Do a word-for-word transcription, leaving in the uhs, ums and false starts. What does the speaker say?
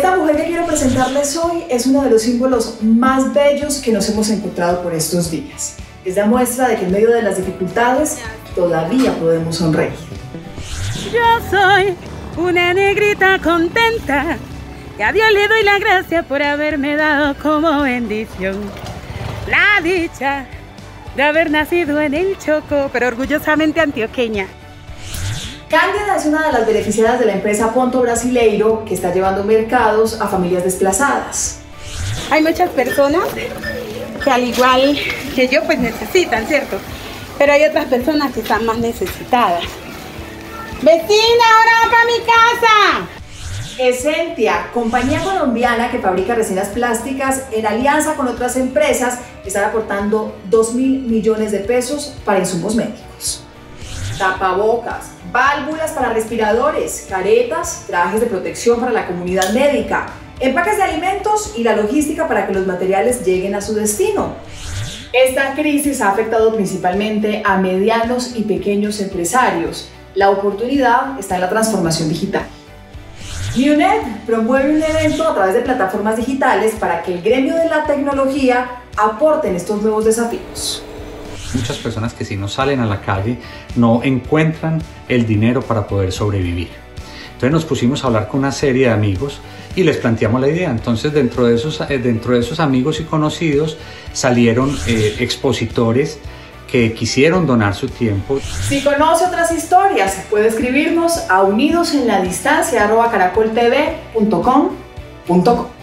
Esta mujer que quiero presentarles hoy es uno de los símbolos más bellos que nos hemos encontrado por estos días. Es la muestra de que en medio de las dificultades todavía podemos sonreír. Yo soy una negrita contenta y a Dios le doy la gracia por haberme dado como bendición la dicha de haber nacido en el Chocó, pero orgullosamente antioqueña. Cándida es una de las beneficiadas de la empresa Ponto Brasileiro, que está llevando mercados a familias desplazadas. Hay muchas personas que al igual que yo pues necesitan, ¿cierto? Pero hay otras personas que están más necesitadas. ¡Vecina, ahora va para mi casa! Essentia, compañía colombiana que fabrica resinas plásticas, en alianza con otras empresas, están aportando dos mil millones de pesos para insumos médicos. Tapabocas, válvulas para respiradores, caretas, trajes de protección para la comunidad médica, empaques de alimentos y la logística para que los materiales lleguen a su destino. Esta crisis ha afectado principalmente a medianos y pequeños empresarios. La oportunidad está en la transformación digital. Newnet promueve un evento a través de plataformas digitales para que el gremio de la tecnología aporte en estos nuevos desafíos. Muchas personas que si no salen a la calle no encuentran el dinero para poder sobrevivir. Entonces nos pusimos a hablar con una serie de amigos y les planteamos la idea. Entonces dentro de esos, dentro de esos amigos y conocidos salieron eh, expositores que quisieron donar su tiempo. Si conoce otras historias, puede escribirnos a unidosenladistancia arroba caracol t v punto com punto co.